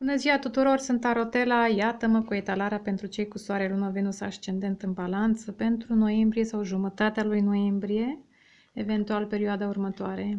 Bună ziua tuturor, sunt Tarotela, iată-mă cu etalarea pentru cei cu Soare, Lună, Venus, Ascendent în Balanță pentru noiembrie sau jumătatea lui noiembrie, eventual perioada următoare.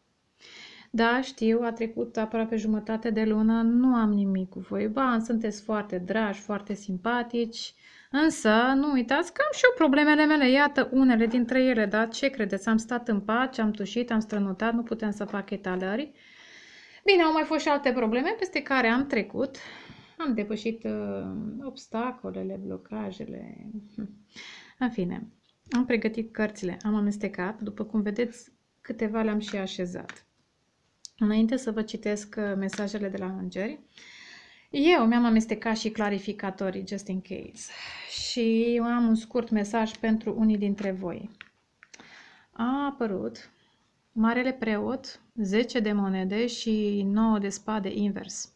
Da, știu, a trecut aproape jumătate de lună, nu am nimic cu voi. Ba, sunteți foarte dragi, foarte simpatici, însă nu uitați că am și eu problemele mele, iată unele dintre ele, da? Ce credeți? Am stat în pace, am tușit, am strănutat, nu puteam să fac etalări. Bine, au mai fost și alte probleme peste care am trecut. Am depășit obstacolele, blocajele. În fine, am pregătit cărțile, am amestecat. După cum vedeți, câteva le-am și așezat. Înainte să vă citesc mesajele de la îngeri, eu mi-am amestecat și clarificatorii, just in case. Și am un scurt mesaj pentru unii dintre voi. A apărut Marele Preot, 10 de monede și 9 de spade invers.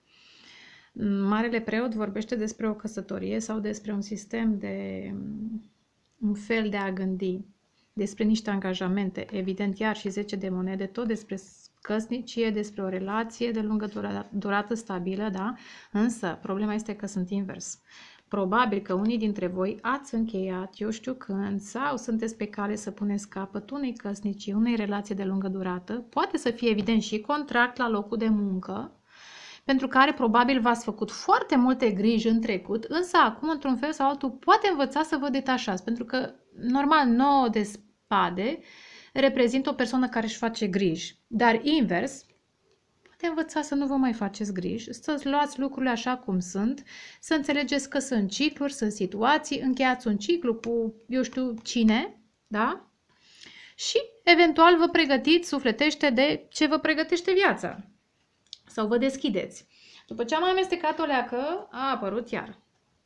Marele Preot vorbește despre o căsătorie sau despre un sistem de un fel de a gândi, despre niște angajamente, evident, iar și 10 de monede, tot despre căsnicie, despre o relație de lungă durată stabilă, da? Însă, problema este că sunt invers. Probabil că unii dintre voi ați încheiat, eu știu când, sau sunteți pe cale să puneți capăt unei căsnicii, unei relații de lungă durată. Poate să fie evident și contract la locul de muncă, pentru care probabil v-ați făcut foarte multe griji în trecut, însă acum, într-un fel sau altul, poate învăța să vă detașați, pentru că, normal, 9 de spade reprezintă o persoană care își face griji, dar invers, poate învăța să nu vă mai faceți griji, să luați lucrurile așa cum sunt, să înțelegeți că sunt cicluri, sunt situații, încheiați un ciclu cu, eu știu, cine, da? Și, eventual, vă pregătiți sufletește de ce vă pregătește viața. Sau vă deschideți. După ce am amestecat o leacă, a apărut iar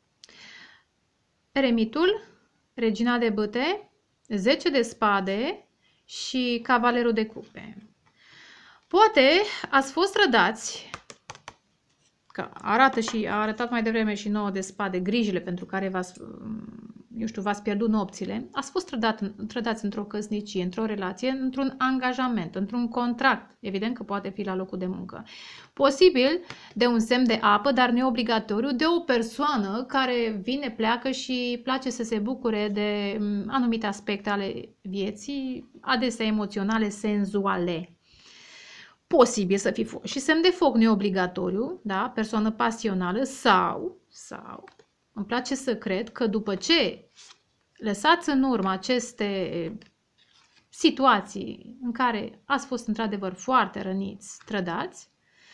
Eremitul, Regina de bâte, 10 de spade și Cavalerul de cupe. Poate ați fost trădați, că arată și a arătat mai devreme și 9 de spade, grijile pentru care v-ați pierdut nopțile, ați fost trădați într-o căsnicie, într-o relație, într-un angajament, într-un contract, evident că poate fi la locul de muncă. Posibil de un semn de apă, dar neobligatoriu, de o persoană care vine, pleacă și place să se bucure de anumite aspecte ale vieții, adesea emoționale, senzuale. Posibil să fi fost și semn de foc neobligatoriu, da? Persoană pasională sau, îmi place să cred că după ce lăsați în urmă aceste situații în care ați fost într-adevăr foarte răniți, trădați,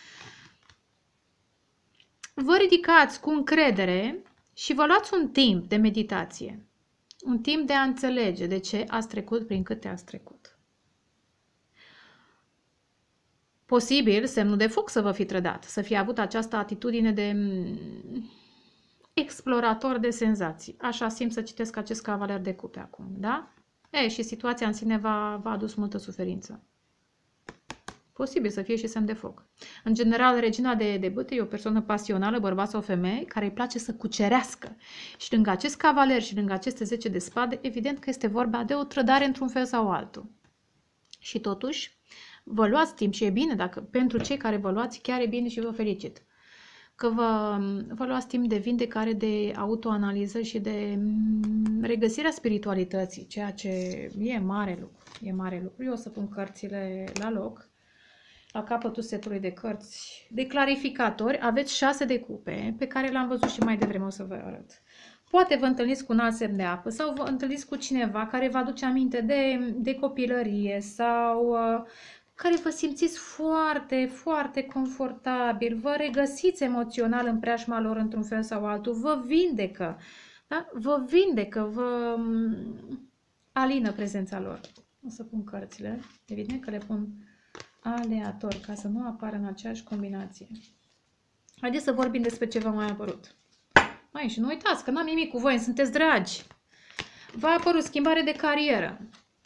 vă ridicați cu încredere și vă luați un timp de meditație, un timp de a înțelege de ce ați trecut prin câte ați trecut. Posibil, semnul de foc să vă fi trădat, să fi avut această atitudine de explorator de senzații. Așa simt să citesc acest cavaler de cupe acum, da? Și situația în sine v-a adus multă suferință. Posibil să fie și semn de foc. În general, regina de bâte e o persoană pasională, bărbat sau femeie, care îi place să cucerească. Și lângă acest cavaler și lângă aceste 10 de spade, evident că este vorba de o trădare într-un fel sau altul. Și totuși, vă luați timp și e bine, dacă pentru cei care vă luați, chiar e bine și vă felicit. Că vă luați timp de vindecare, de autoanaliză și de regăsirea spiritualității, ceea ce e mare lucru. E mare lucru. Eu o să pun cărțile la loc. La capătul setului de cărți de clarificatori aveți 6 de cupe, pe care l-am văzut și mai devreme, o să vă arăt. Poate vă întâlniți cu un alt semn de apă sau vă întâlniți cu cineva care vă aduce aminte de copilărie sau care vă simțiți foarte, foarte confortabil, vă regăsiți emoțional în preajma lor într-un fel sau altul, vă vindecă, da? Vă vindecă, vă alină prezența lor. O să pun cărțile, evident că le pun aleator, ca să nu apară în aceeași combinație. Haideți să vorbim despre ce v-a mai apărut. Mai și nu uitați că n-am nimic cu voi, sunteți dragi. V-a apărut schimbare de carieră.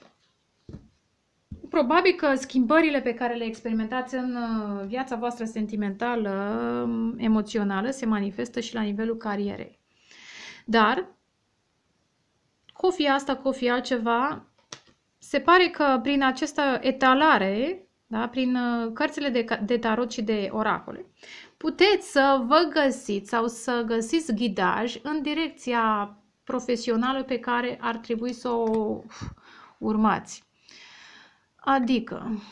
Probabil că schimbările pe care le experimentați în viața voastră sentimentală, emoțională, se manifestă și la nivelul carierei. Dar, cu o fi asta, cu o fi altceva, se pare că prin această etalare, da, prin cărțile de tarot și de oracole, puteți să vă găsiți sau să găsiți ghidaj în direcția profesională pe care ar trebui să o urmați. Adică,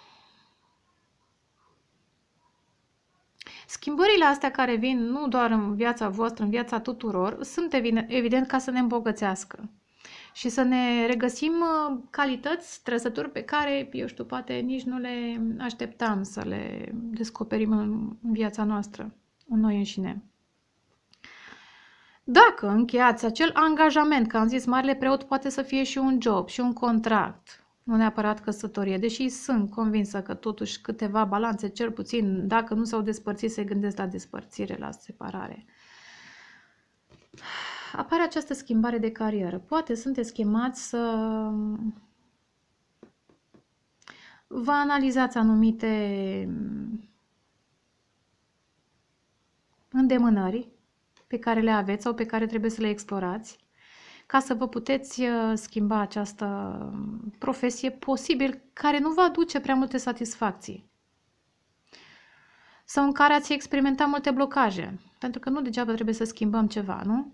schimbările astea care vin nu doar în viața voastră, în viața tuturor, sunt evident ca să ne îmbogățească și să ne regăsim calități, trăsături pe care, eu știu, poate nici nu le așteptam să le descoperim în viața noastră, în noi înșine. Dacă încheiați acel angajament, că am zis, Marele Preot poate să fie și un job, și un contract, nu neapărat căsătorie, deși sunt convinsă că totuși câteva balanțe, cel puțin, dacă nu s-au despărțit, se gândesc la despărțire, la separare. Apare această schimbare de carieră. Poate sunteți chemați să vă analizați anumite îndemânări pe care le aveți sau pe care trebuie să le explorați, ca să vă puteți schimba această profesie, posibil care nu vă aduce prea multe satisfacții sau în care ați experimentat multe blocaje, pentru că nu degeaba trebuie să schimbăm ceva, nu?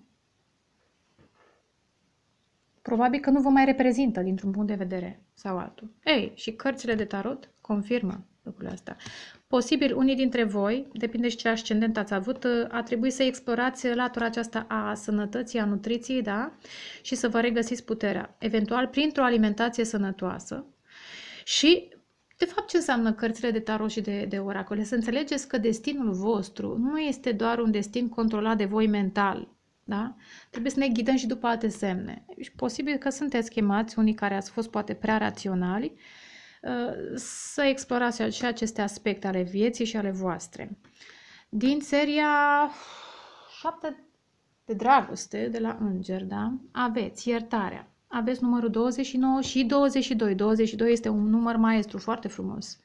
Probabil că nu vă mai reprezintă dintr-un punct de vedere sau altul. Ei, și cărțile de tarot confirmă lucrurile astea. Posibil unii dintre voi, depinde și ce ascendent ați avut, a trebuit să explorați latura aceasta a sănătății, a nutriției, da? Și să vă regăsiți puterea, eventual printr-o alimentație sănătoasă. Și, de fapt, ce înseamnă cărțile de tarot și de oracole? Să înțelegeți că destinul vostru nu este doar un destin controlat de voi mental, da? Trebuie să ne ghidăm și după alte semne. Și posibil că sunteți chemați, unii care ați fost poate prea raționali, să explorați și aceste aspecte ale vieții și ale voastre. Din seria 7 de dragoste de la Înger, da? Aveți iertarea. Aveți numărul 29 și 22. 22 este un număr maestru, foarte frumos.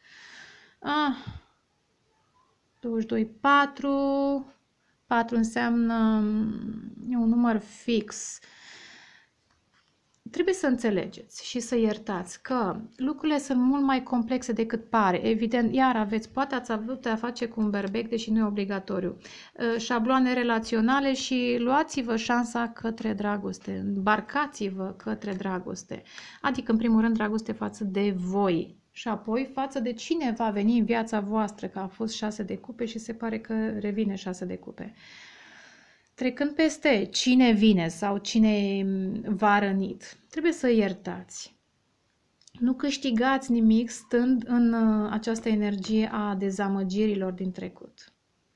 22, 4. 4 înseamnă un număr fix. Trebuie să înțelegeți și să iertați că lucrurile sunt mult mai complexe decât pare. Evident, iar poate ați avut de a face cu un berbec, deși nu e obligatoriu. Șabloane relaționale și luați-vă șansa către dragoste. Îmbarcați-vă către dragoste. Adică, în primul rând, dragoste față de voi. Și apoi față de cine va veni în viața voastră, că a fost 6 de cupe și se pare că revine 6 de cupe. Trecând peste cine vine sau cine v-a rănit, trebuie să iertați. Nu câștigați nimic stând în această energie a dezamăgirilor din trecut.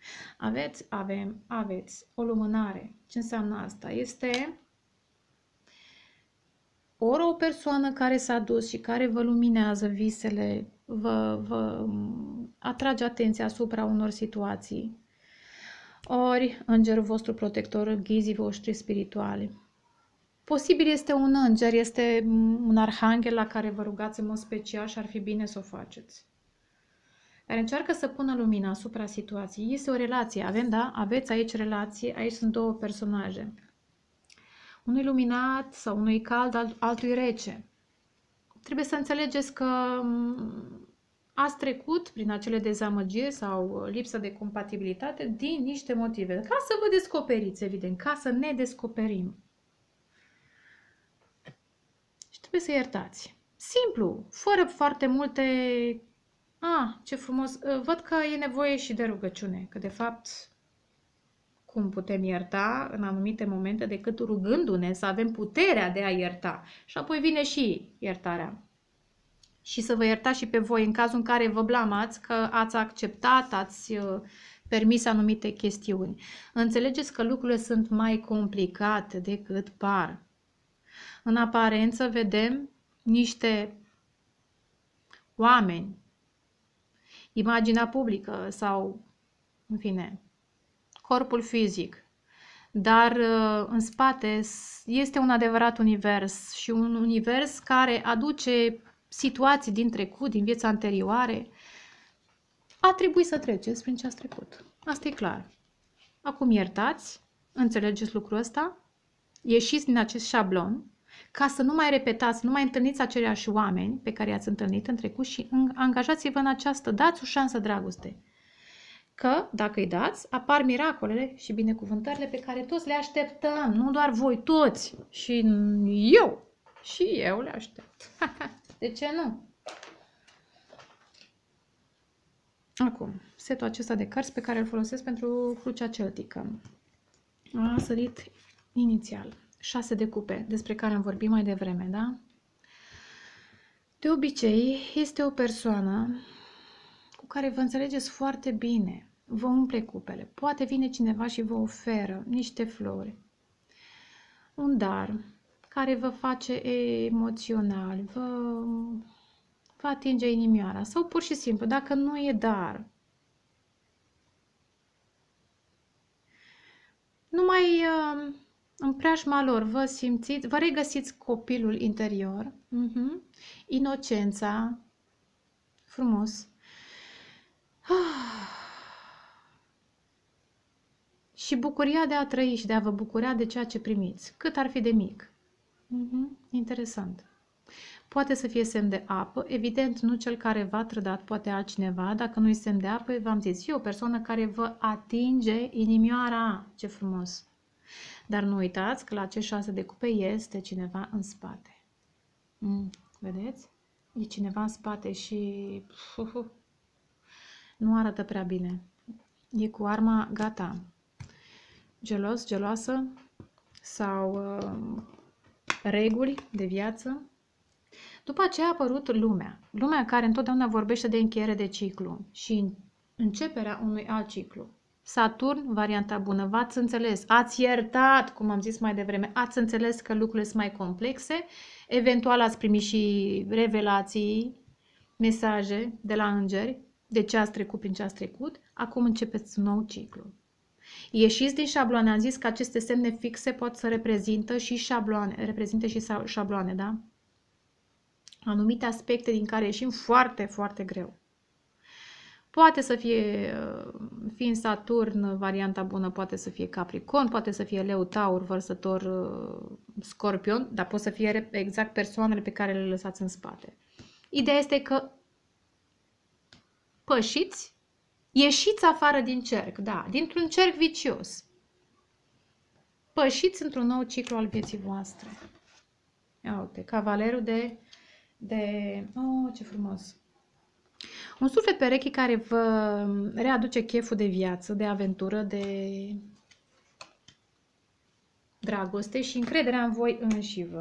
Aveți o lumânare. Ce înseamnă asta? Este ori o persoană care s-a dus și care vă luminează visele, vă atrage atenția asupra unor situații, ori îngerul vostru protector, ghizii voștri spirituali. Posibil este un înger, este un arhanghel la care vă rugați în mod special și ar fi bine să o faceți. Care încearcă să pună lumina asupra situației. Este o relație, aveți aici relație, aici sunt două personaje. Unui luminat sau unui cald, altui rece. Trebuie să înțelegeți că ați trecut prin acele dezamăgiri sau lipsă de compatibilitate din niște motive. Ca să vă descoperiți, evident, ca să ne descoperim. Și trebuie să iertați. Simplu, fără foarte multe... ce frumos! Văd că e nevoie și de rugăciune, că de fapt... Cum putem ierta în anumite momente decât rugându-ne să avem puterea de a ierta. Și apoi vine și iertarea. Și să vă iertați și pe voi în cazul în care vă blamați că ați acceptat, ați permis anumite chestiuni. Înțelegeți că lucrurile sunt mai complicate decât par. În aparență vedem niște oameni, imaginea publică sau, în fine, corpul fizic, dar în spate este un adevărat univers și un univers care aduce situații din trecut, din viața anterioare. A trebuit să treceți prin ce ați trecut. Asta e clar. Acum iertați, înțelegeți lucrul ăsta, ieșiți din acest șablon ca să nu mai repetați, nu mai întâlniți aceiași oameni pe care i-ați întâlnit în trecut și angajați-vă în această, dați o șansă dragoste. că, dacă îi dați, apar miracolele și binecuvântările pe care toți le așteptăm. Nu doar voi, toți. Și eu. Și eu le aștept. De ce nu? Acum, setul acesta de cărți pe care îl folosesc pentru crucea celtică. A sărit inițial 6 de cupe, despre care am vorbit mai devreme, da? De obicei, este o persoană cu care vă înțelegeți foarte bine, vă umple cupele. Poate vine cineva și vă oferă niște flori, un dar care vă face emoțional, vă atinge inimioara sau pur și simplu, dacă nu e dar, numai în preajma lor vă simțiți, vă regăsiți copilul interior, inocența, frumos. Și bucuria de a trăi și de a vă bucura de ceea ce primiți, cât ar fi de mic. Interesant. Poate să fie semn de apă, evident nu cel care v-a trădat, poate altcineva. Dacă nu-i semn de apă, v-am zis, e o persoană care vă atinge inimioara. Ce frumos! Dar nu uitați că la acești 6 de cupe este cineva în spate. Vedeți? E cineva în spate și nu arată prea bine. E cu arma gata. Gelos, geloasă sau reguli de viață. După aceea a apărut lumea. Lumea care întotdeauna vorbește de încheiere de ciclu și începerea unui alt ciclu. Saturn, varianta bună, v-ați înțeles, ați iertat, cum am zis mai devreme, ați înțeles că lucrurile sunt mai complexe, eventual ați primit și revelații, mesaje de la îngeri, de ce ați trecut prin ce ați trecut, acum începeți un nou ciclu. Ieșiți din șabloane, am zis că aceste semne fixe pot să reprezinte și șabloane, da? Anumite aspecte din care ieșim foarte, foarte greu. Poate să fie, fiind Saturn, varianta bună poate să fie Capricorn, poate să fie Leu, Taur, Vărsător, Scorpion, dar pot să fie exact persoanele pe care le lăsați în spate. Ideea este că pășiți, ieșiți afară din cerc, da, dintr-un cerc vicios. Pășiți într-un nou ciclu al vieții voastre. Ia uite, cavalerul oh, ce frumos! Un suflet pereche care vă readuce cheful de viață, de aventură, de dragoste și încrederea în voi înșivă.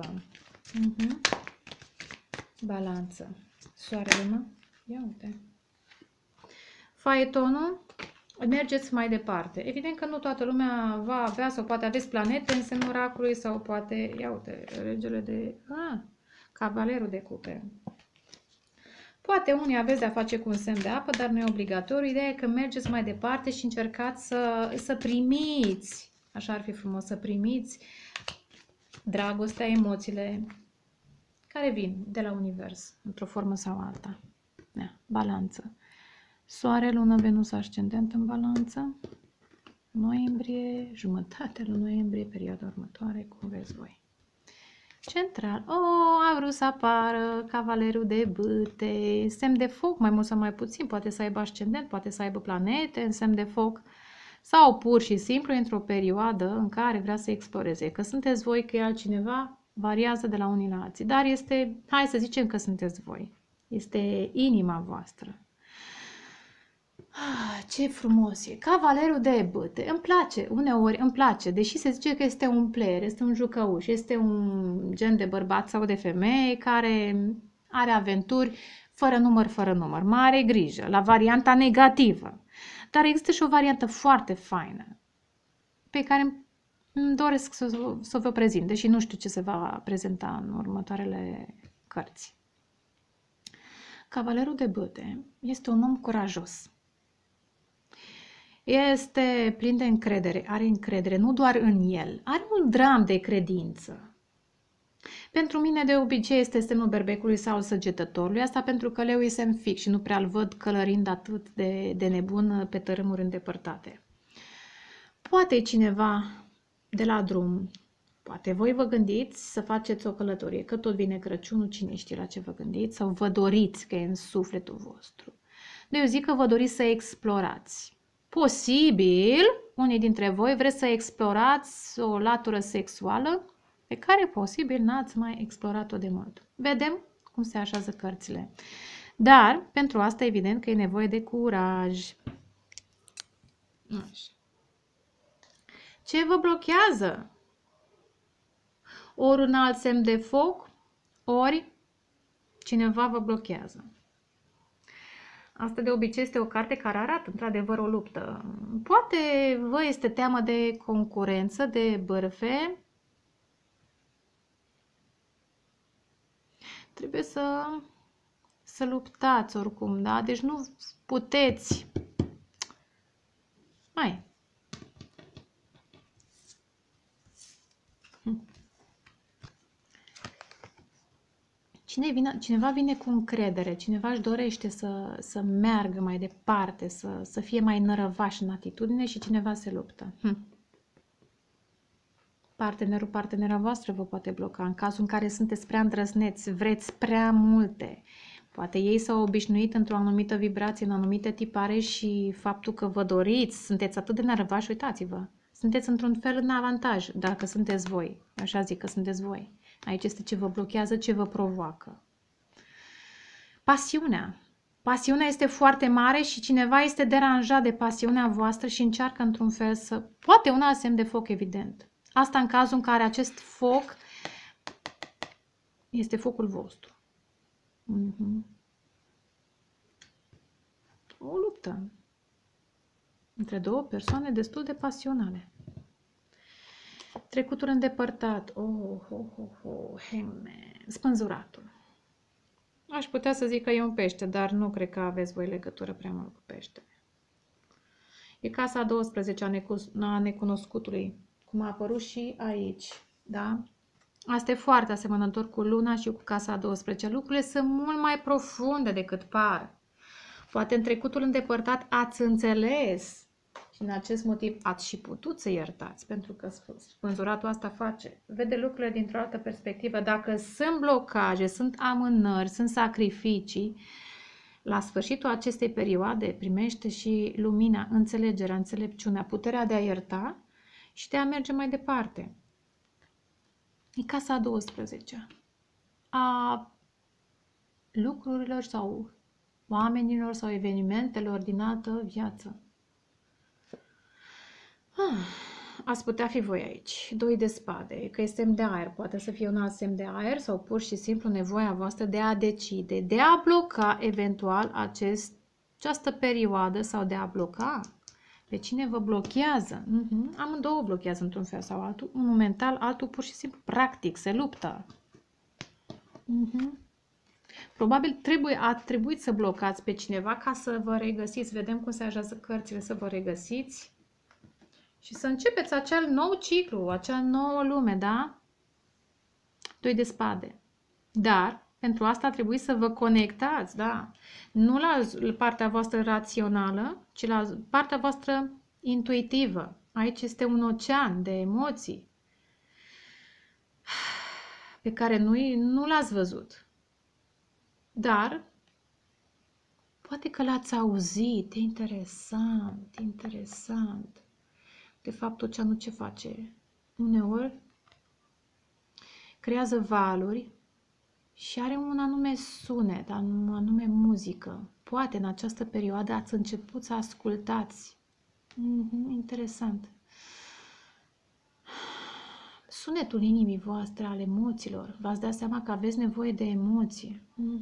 Balanță. Soarele, mă? Ia uite. Faetonul, mergeți mai departe. Evident că nu toată lumea va avea sau poate aveți planete în semnul racului sau poate, ia uite, regele de... cavalerul de cupe. Poate unii aveți de-a face cu un semn de apă, dar nu e obligatoriu. Ideea e că mergeți mai departe și încercați să primiți, așa ar fi frumos, să primiți dragostea, emoțiile care vin de la univers, într-o formă sau alta. Balanță. Soare, lună, Venus, ascendent în balanță. Noiembrie, jumătatea lui noiembrie, perioada următoare, cum veți voi. Central. A vrut să apară cavalerul de bâte, semn de foc, mai mult sau mai puțin, poate să aibă ascendent, poate să aibă planete în semn de foc, sau pur și simplu într-o perioadă în care vrea să exploreze. Că sunteți voi, că e altcineva, variază de la unii la alții, dar este, hai să zicem că sunteți voi, este inima voastră. Ce frumos e! Cavalerul de bâte. Îmi place, uneori îmi place, deși se zice că este un player, este un jucăuș, este un gen de bărbat sau de femeie care are aventuri fără număr, mare grijă, la varianta negativă. Dar există și o variantă foarte faină, pe care îmi doresc să vă prezint, deși nu știu ce se va prezenta în următoarele cărți. Cavalerul de bâte este un om curajos. Este plin de încredere, are încredere nu doar în el, are un dram de credință. Pentru mine de obicei este semnul berbecului sau săgetătorului, asta pentru că leu e semn fix și nu prea îl văd călărind atât de nebun pe tărâmuri îndepărtate. Poate cineva de la drum, poate voi vă gândiți să faceți o călătorie, că tot vine Crăciunul, cine știe la ce vă gândiți, sau vă doriți că e în sufletul vostru. Eu zic că vă doriți să explorați. Posibil, unii dintre voi vreți să explorați o latură sexuală pe care posibil n-ați mai explorat-o de mult. Vedem cum se așează cărțile. Dar, pentru asta, evident că e nevoie de curaj. Așa. Ce vă blochează? Ori un alt semn de foc, ori cineva vă blochează. Asta de obicei este o carte care arată într-adevăr o luptă. Poate vă este teamă de concurență, de bârfe. Trebuie să luptați oricum, da? Deci nu puteți. Hai. Cineva vine cu încredere, cineva își dorește să meargă mai departe, să fie mai nărăvaș în atitudine și cineva se luptă. Partenera voastră vă poate bloca în cazul în care sunteți prea îndrăzneți, vreți prea multe. Poate ei s-au obișnuit într-o anumită vibrație, în anumite tipare și faptul că vă doriți, sunteți atât de nărăvași, uitați-vă, sunteți într-un fel în avantaj dacă sunteți voi, așa zic că sunteți voi. Aici este ce vă blochează, ce vă provoacă. Pasiunea. Pasiunea este foarte mare și cineva este deranjat de pasiunea voastră și încearcă într-un fel să... Poate un alt semn de foc, evident. Asta în cazul în care acest foc este focul vostru. O luptă între două persoane destul de pasionale. Trecutul îndepărtat. Spânzuratul. Aș putea să zic că e un pește, dar nu cred că aveți voi legătură prea mult cu peștele. E casa a 12 a necunoscutului, cum a apărut și aici, da? Asta e foarte asemănător cu luna și cu casa a 12. Lucrurile sunt mult mai profunde decât par. Poate în trecutul îndepărtat ați înțeles și în acest motiv ați și putut să iertați, pentru că spânzuratul asta face. Vede lucrurile dintr-o altă perspectivă. Dacă sunt blocaje, sunt amânări, sunt sacrificii, la sfârșitul acestei perioade primește și lumina, înțelegerea, înțelepciunea, puterea de a ierta și de a merge mai departe. E casa a 12 a lucrurilor sau oamenilor sau evenimentelor din altă viață. Ați putea fi voi aici. 2 de spade, că e semn de aer. Poate să fie un alt semn de aer sau pur și simplu nevoia voastră de a decide, de a bloca eventual această perioadă sau de a bloca pe cine vă blochează. Amândouă blochează într-un fel sau altul. Unul mental, altul pur și simplu practic, se luptă. Probabil a trebuit să blocați pe cineva ca să vă regăsiți. Vedem cum se așează cărțile, să vă regăsiți și să începeți acel nou ciclu, acea nouă lume, da? 2 de spade. Dar pentru asta trebuie să vă conectați, da? Nu la partea voastră rațională, ci la partea voastră intuitivă. Aici este un ocean de emoții pe care nu l-ați văzut. Dar poate că l-ați auzit. E interesant, interesant. De fapt, oceanul ce face? Uneori creează valuri și are un anume sunet, o anume muzică. Poate în această perioadă ați început să ascultați. Interesant. Sunetul inimii voastre, al emoțiilor. V-ați dat seama că aveți nevoie de emoții.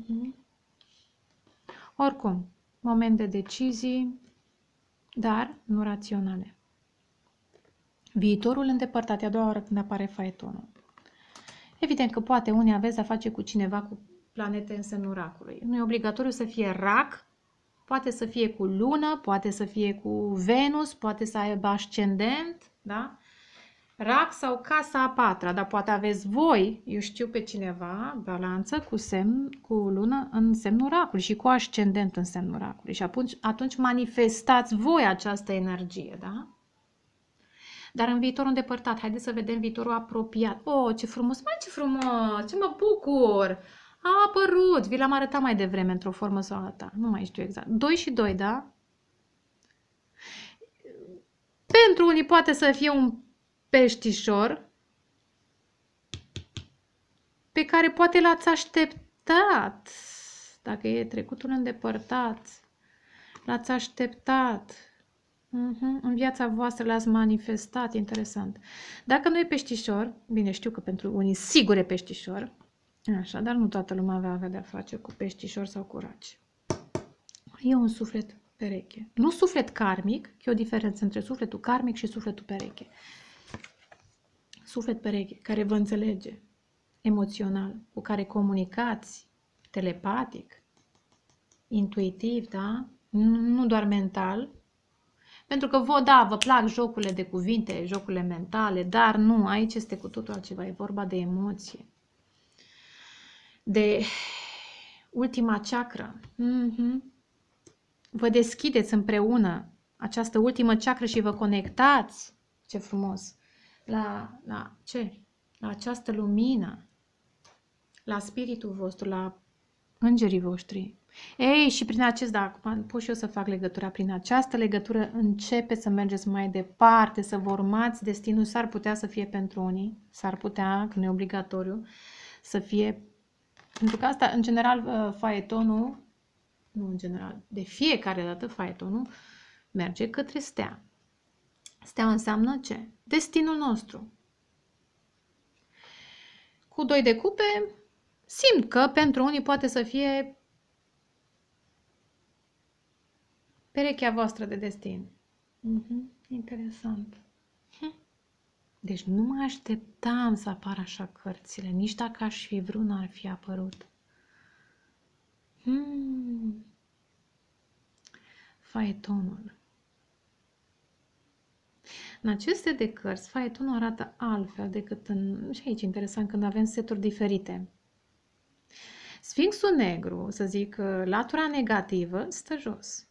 Oricum, moment de decizii, dar nu raționale. Viitorul îndepărtat, e a doua oară când apare faetonul. Evident că poate unii aveți de-a face cu cineva cu planete în semnul racului. Nu e obligatoriu să fie rac, poate să fie cu lună, poate să fie cu Venus, poate să aibă ascendent, da? Rac sau casa a 4-a, dar poate aveți voi, eu știu pe cineva, balanță cu lună în semnul racului și cu ascendent în semnul racului. Și atunci manifestați voi această energie, da? Dar în viitorul îndepărtat, haideți să vedem viitorul apropiat. Oh, ce frumos, ce frumos, ce mă bucur! A apărut, vi l-am arătat mai devreme într-o formă sau alta, nu mai știu exact. 2 și 2, da? Pentru unii poate să fie un peștișor pe care poate l-ați așteptat. Dacă e trecutul îndepărtat, l-ați așteptat. În viața voastră l-ați manifestat, interesant. Dacă nu e peștișor, bine, știu că pentru unii sigur e peștișor, așa, dar nu toată lumea va avea de-a face cu peștișor sau cu raci. E un suflet pereche. Nu suflet karmic, că e o diferență între sufletul karmic și sufletul pereche. Suflet pereche, care vă înțelege emoțional, cu care comunicați telepatic, intuitiv, da? Nu doar mental. Pentru că vă plac jocurile de cuvinte, jocurile mentale, dar nu, aici este cu totul altceva, e vorba de emoție. De ultima chakră. Vă deschideți împreună această ultimă chakră și vă conectați, ce frumos, la ce? La această lumină, la spiritul vostru, la îngerii voștri. Ei, și prin acest, da, acum pot și eu să fac legătura, prin această legătură începe să mergeți mai departe, să vă urmați destinul, s-ar putea să fie pentru unii, s-ar putea, că nu e obligatoriu, să fie, pentru că asta, în general, faetonul, nu în general, de fiecare dată faetonul merge către stea. Stea înseamnă ce? Destinul nostru. Cu 2 de cupe, simt că pentru unii poate să fie perechea voastră de destin. Interesant. Deci nu mă așteptam să apară așa cărțile. Nici dacă aș fi vrut, n-ar fi apărut. Faetonul. În aceste de cărți, faetonul arată altfel decât în... Și aici interesant când avem seturi diferite. Sfinxul negru, să zic, latura negativă, stă jos.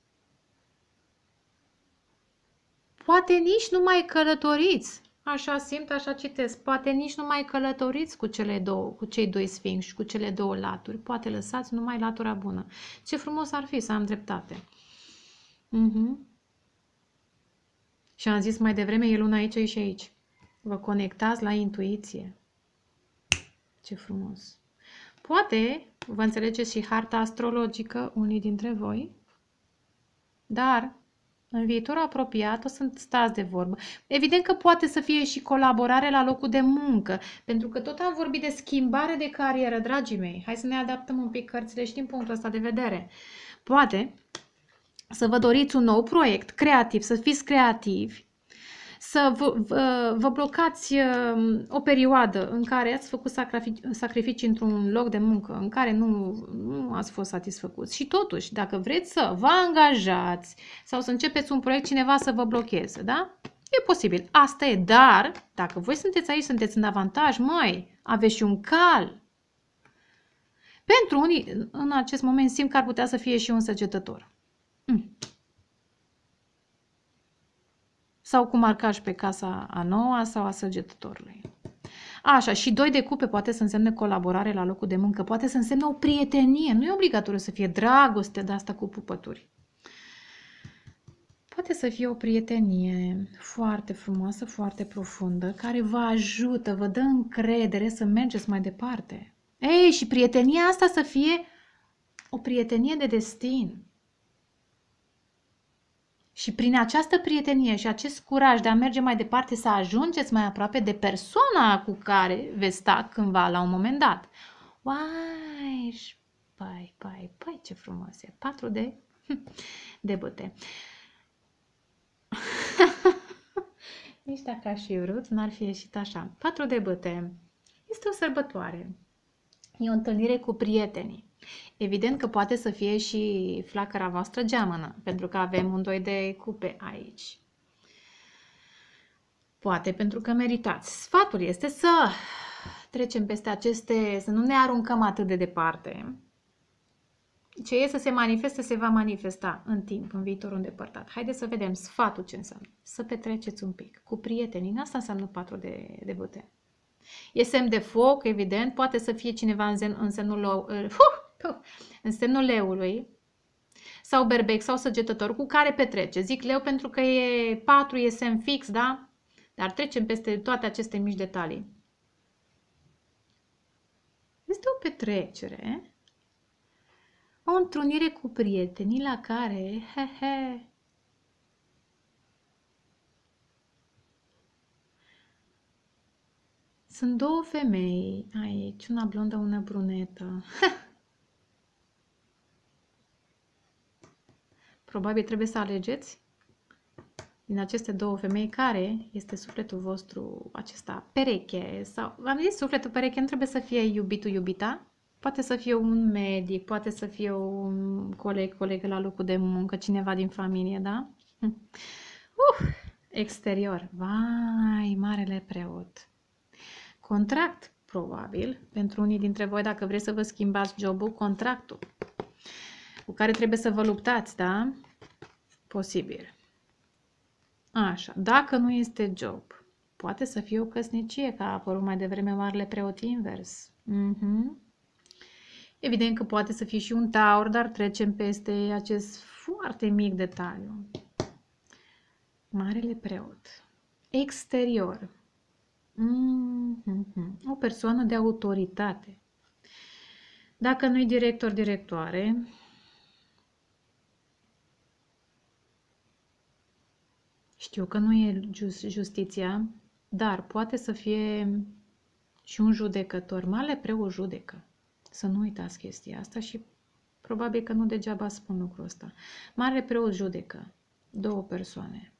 Poate nici nu mai călătoriți. Așa simt, așa citesc. Poate nici nu mai călătoriți cu cei doi sfinxi și cu cele două laturi. Poate lăsați numai latura bună. Ce frumos ar fi să am dreptate. Și am zis mai devreme, e luna aici și aici. Vă conectați la intuiție. Ce frumos. Poate vă înțelegeți și harta astrologică, unii dintre voi, dar în viitorul apropiat o să stați de vorbă. Evident că poate să fie și colaborare la locul de muncă, pentru că tot am vorbit de schimbare de carieră, dragii mei. Hai să ne adaptăm un pic cărțile și din punctul ăsta de vedere. Poate să vă doriți un nou proiect creativ, să fiți creativi, să vă blocați o perioadă în care ați făcut sacrificii într-un loc de muncă în care nu ați fost satisfăcuți. Și totuși, dacă vreți să vă angajați sau să începeți un proiect, cineva să vă blocheze, da? E posibil. Asta e, dar dacă voi sunteți aici, sunteți în avantaj, aveți și un cal. Pentru unii, în acest moment, simt că ar putea să fie și un săgetător. Sau cu marcaj pe casa a noua sau a săgetătorului. Așa, și 2 de cupe poate să însemne colaborare la locul de muncă, poate să însemne o prietenie, nu e obligatoriu să fie dragoste de asta cu pupături. Poate să fie o prietenie foarte frumoasă, foarte profundă, care vă ajută, vă dă încredere să mergeți mai departe. Ei, și prietenia asta să fie o prietenie de destin. Și prin această prietenie și acest curaj de a merge mai departe, să ajungeți mai aproape de persoana cu care veți sta cândva la un moment dat. Uai, păi, ce frumos e. 4 de bâte. Nici dacă aș fi vrut, n-ar fi ieșit așa. 4 de bâte. Este o sărbătoare. E o întâlnire cu prietenii. Evident că poate să fie și flacăra voastră geamănă, pentru că avem un 2 de cupe aici. Poate pentru că meritați. Sfatul este să trecem peste aceste, să nu ne aruncăm atât de departe. Ce e să se manifeste, se va manifesta în timp, în viitorul îndepărtat. Haideți să vedem sfatul ce înseamnă. Să petreceți un pic cu prietenii. Asta înseamnă 4 de bâte. E semn de foc, evident. Poate să fie cineva în semnul leului. sau berbec sau săgetător, cu care petrece. Zic leu pentru că e 4, e semn fix, da? Dar trecem peste toate aceste mici detalii. Este o petrecere, o întrunire cu prietenii la care, sunt două femei aici, una blondă, una brunetă. Probabil trebuie să alegeți din aceste două femei care este sufletul vostru acesta pereche. Sau, v-am zis, sufletul pereche nu trebuie să fie iubitul, iubita. Poate să fie un medic, poate să fie un colegă la locul de muncă, cineva din familie, da? Exterior. Vai, marele preot. Contract, probabil, pentru unii dintre voi, dacă vreți să vă schimbați jobul, contractul cu care trebuie să vă luptați, da? Posibil. Așa, dacă nu este job, poate să fie o căsnicie, că a apărut mai devreme marele preot invers. Evident că poate să fie și un taur, dar trecem peste acest foarte mic detaliu. Marele preot. Exterior. O persoană de autoritate. Dacă nu-i director, directoare, știu că nu e justiția, dar poate să fie și un judecător. Marele preot judecă. Să nu uitați chestia asta și probabil că nu degeaba spun lucrul ăsta. Marele preot judecă. Două persoane.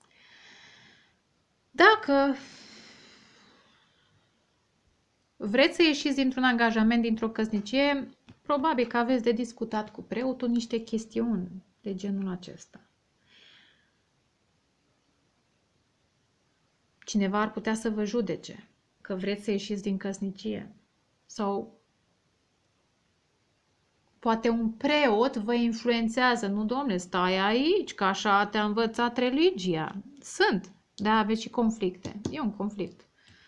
Dacă vreți să ieșiți dintr-un angajament, dintr-o căsnicie, probabil că aveți de discutat cu preotul niște chestiuni de genul acesta. Cineva ar putea să vă judece că vreți să ieșiți din căsnicie. Sau poate un preot vă influențează. Nu, domnule, stai aici, că așa te-a învățat religia. Sunt. Da, aveți și conflicte. E un conflict.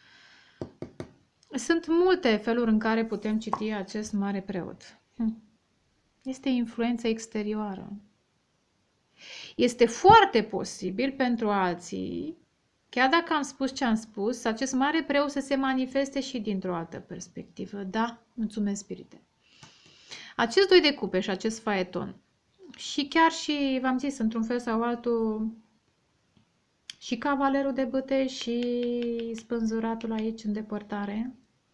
Sunt multe feluri în care putem citi acest mare preot. Este influență exterioară. Este foarte posibil pentru alții, chiar dacă am spus ce am spus, acest mare preot să se manifeste și dintr-o altă perspectivă. Da, mulțumesc, spirite. Acest doi de cupe și acest faeton. Și chiar și, v-am zis, într-un fel sau altul, și cavalerul de bâte și spânzuratul aici în depărtare.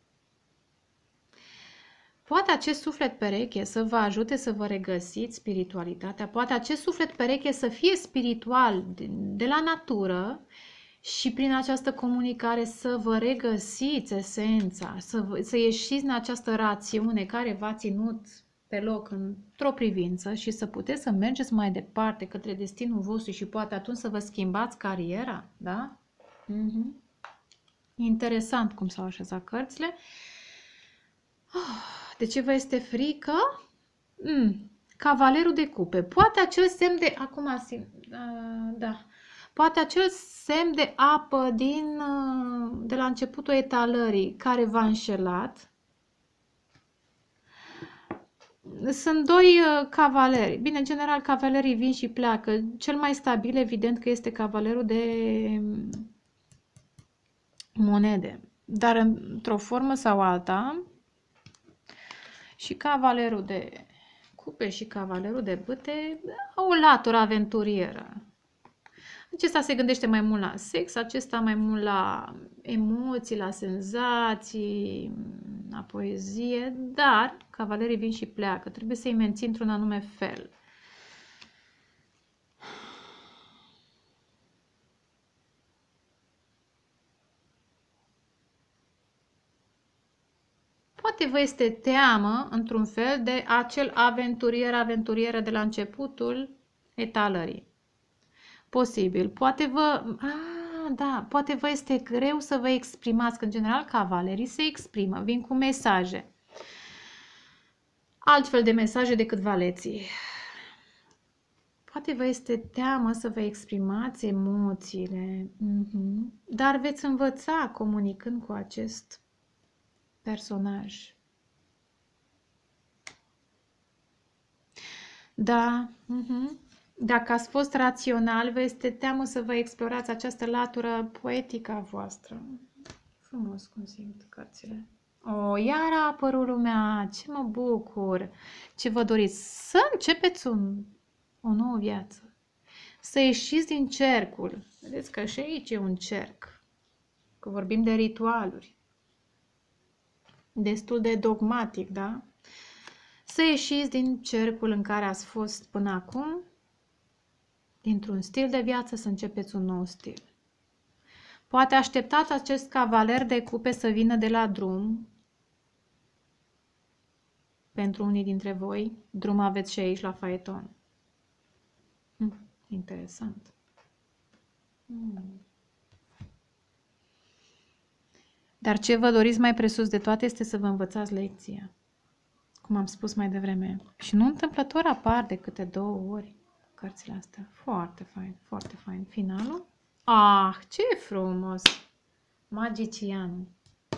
Poate acest suflet pereche să vă ajute să vă regăsiți spiritualitatea, poate acest suflet pereche să fie spiritual de la natură și prin această comunicare să vă regăsiți esența, să ieșiți în această rațiune care v-a ținut pe loc într-o privință și să puteți să mergeți mai departe către destinul vostru și poate atunci să vă schimbați cariera, da? Interesant cum s-au așezat cărțile. De ce vă este frică? Cavalerul de cupe. Poate acel semn de... Acum da. Poate acel semn de apă de la începutul etalării care v-a înșelat. Sunt doi cavaleri. Bine, în general, cavalerii vin și pleacă. Cel mai stabil, evident, că este cavalerul de monede. Dar într-o formă sau alta, și cavalerul de cupe și cavalerul de bâte au o latură aventurieră. Acesta se gândește mai mult la sex, acesta mai mult la emoții, la senzații, la poezie, dar cavalerii vin și pleacă. Trebuie să-i menții într-un anume fel. Poate vă este teamă, într-un fel, de acel aventurieră de la începutul etalării. Posibil. Poate vă... da, poate vă este greu să vă exprimați, că în general cavalerii se exprimă, vin cu mesaje. Altfel de mesaje decât valeții. Poate vă este teamă să vă exprimați emoțiile, dar veți învăța comunicând cu acest personaj. Da. Dacă ați fost rațional, vă este teamă să vă explorați această latură poetică a voastră. Frumos cum simt cărțile. O, iar a apărut lumea, ce mă bucur, ce vă doriți, să începeți o nouă viață, să ieșiți din cercul. Vedeți că și aici e un cerc, că vorbim de ritualuri, destul de dogmatic, da? Să ieșiți din cercul în care ați fost până acum, dintr-un stil de viață să începeți un nou stil. Poate așteptați acest cavaler de cupe să vină de la drum. Pentru unii dintre voi, drum aveți și aici la faeton. Interesant. Dar ce vă doriți mai presus de toate este să vă învățați lecția. Cum am spus mai devreme. Și nu întâmplător apar de câte 2 ori cărțile astea. Foarte fain, foarte fain. Finalul? Ah, ce frumos! Magicianul.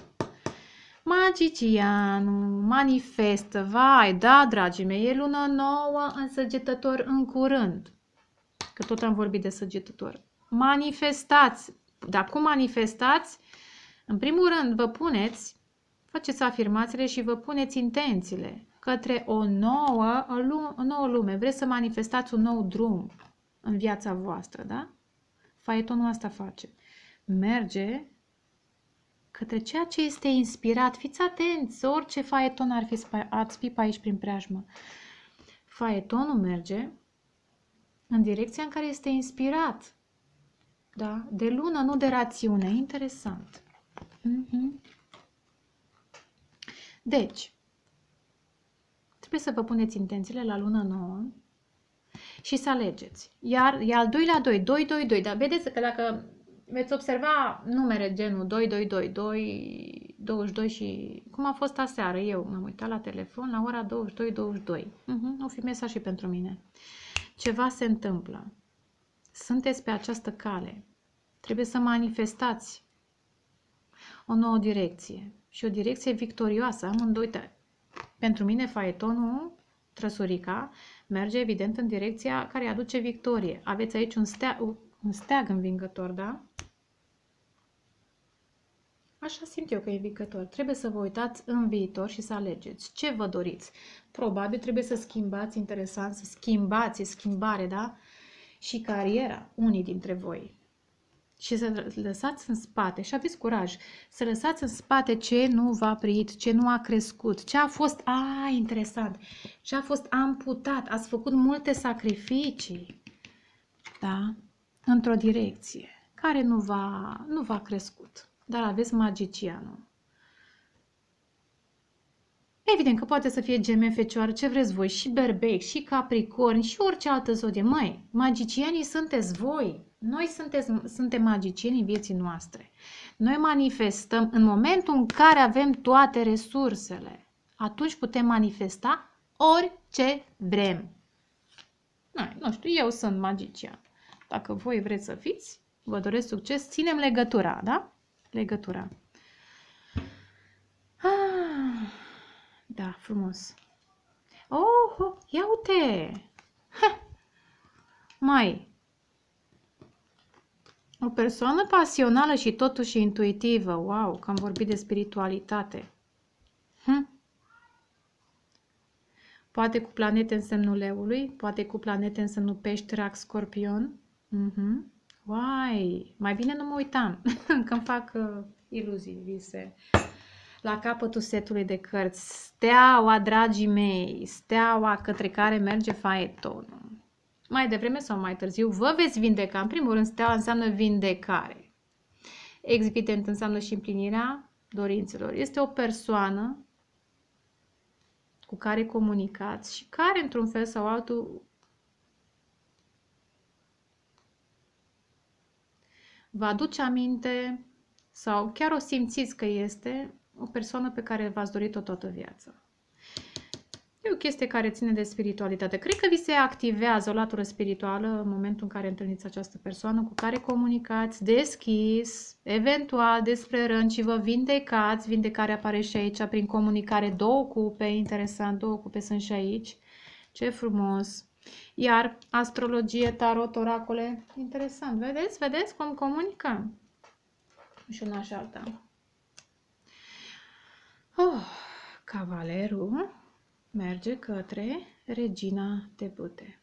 Magicianul manifestă. Vai, da, dragii mei, e lună nouă în Săgetător în curând. Că tot am vorbit de Săgetător. Manifestați. Dar cum manifestați? În primul rând, vă puneți, faceți afirmațiile și vă puneți intențiile către o nouă lume. Vreți să manifestați un nou drum în viața voastră, da? Faetonul asta face. Merge către ceea ce este inspirat. Fiți atenți, orice faeton ați fi pe aici prin preajmă. Faetonul merge în direcția în care este inspirat. Da? De lună, nu de rațiune. Interesant. Deci, trebuie să vă puneți intențiile la luna nouă și să alegeți. Iar e al doilea 2. Dar vedeți că dacă veți observa numere genul 2, 22 și cum a fost aseară, eu m-am uitat la telefon la ora 22. O fi mesaj și pentru mine. Ceva se întâmplă. Sunteți pe această cale. Trebuie să manifestați o nouă direcție și o direcție victorioasă. Amândoi. Pentru mine faetonul, trăsurica, merge evident în direcția care aduce victorie. Aveți aici un steag învingător, da? Așa simt eu că e învingător. Trebuie să vă uitați în viitor și să alegeți ce vă doriți. Probabil trebuie să schimbați, interesant, să schimbați, schimbare, da? Și cariera, unii dintre voi. Și să lăsați în spate, și aveți curaj, să lăsați în spate ce nu v-a prit, ce nu a crescut, ce a fost, interesant, ce a fost amputat, ați făcut multe sacrificii, da? Într-o direcție care nu v-a crescut, dar aveți magicianul. Evident că poate să fie Gemeni, Fecioară, ce vreți voi, și Berbec, și Capricorni, și orice altă zodie. Măi, magicienii sunteți voi. Noi suntem magicienii vieții noastre. Noi manifestăm în momentul în care avem toate resursele. Atunci putem manifesta orice vrem. Nu știu, eu sunt magician. Dacă voi vreți să fiți, vă doresc succes. Ținem legătura, da? Legătura. Da, frumos. Ia uite! O persoană pasională și totuși intuitivă. Wow, că am vorbit de spiritualitate. Poate cu planete în semnul leului, poate cu planete în semnul Pești, Rac, Scorpion. Uai, mai bine nu mă uitam când fac iluzii, vise. La capătul setului de cărți, steaua, dragii mei, steaua către care merge faetonul. Mai devreme sau mai târziu vă veți vindeca. În primul rând, steaua înseamnă vindecare. Evident, înseamnă și împlinirea dorințelor. Este o persoană cu care comunicați și care, într-un fel sau altul, vă aduce aminte sau chiar o simțiți că este o persoană pe care v-ați dorit-o toată viața. E o chestie care ține de spiritualitate. Cred că vi se activează o latură spirituală în momentul în care întâlniți această persoană cu care comunicați deschis, eventual despre răni și vă vindecați. Vindecarea apare și aici prin comunicare. 2 cupe, interesant, 2 cupe sunt și aici. Ce frumos! Iar astrologie, tarot, oracole, interesant. Vedeți? Vedeți cum comunicăm? Și una și alta. Oh, cavalerul merge către regina de bâte.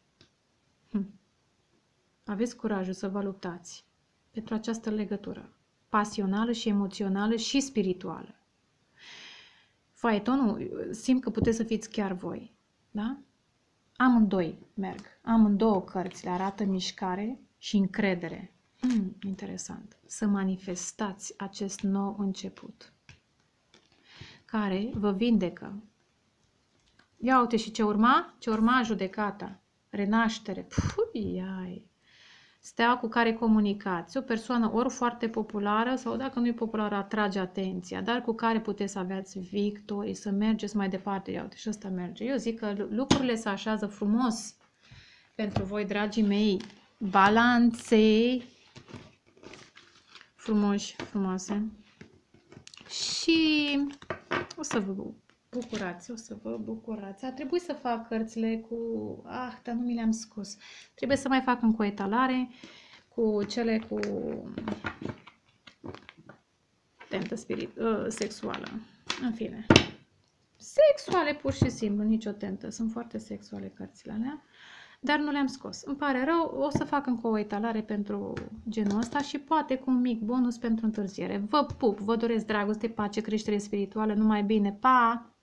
Aveți curajul să vă luptați pentru această legătură pasională și emoțională și spirituală. Faetonul, simt că puteți să fiți chiar voi, da? Amândoi merg. Amândouă cărți le arată mișcare și încredere. Interesant. Să manifestați acest nou început care vă vindecă. Ia uite și ce urma? Ce urma? Judecata. Renaștere. Pui, ai. Steaua cu care comunicați. O persoană ori foarte populară sau dacă nu e populară atrage atenția, dar cu care puteți să aveți victorii, să mergeți mai departe. Ia uite și ăsta merge. Eu zic că lucrurile se așează frumos pentru voi, dragii mei. Balanțe frumoși, frumoase. Și o să vă bucurați, o să vă bucurați. A trebuit să fac cărțile cu... dar nu mi le-am scos. Trebuie să mai fac încă o etalare cu cele cu tentă sexuală. În fine. Sexuale pur și simplu, nicio tentă. Sunt foarte sexuale cărțile alea. Dar nu le-am scos. Îmi pare rău, o să fac încă o etalare pentru genul ăsta și poate cu un mic bonus pentru întârziere. Vă pup, vă doresc dragoste, pace, creștere spirituală, numai bine, pa!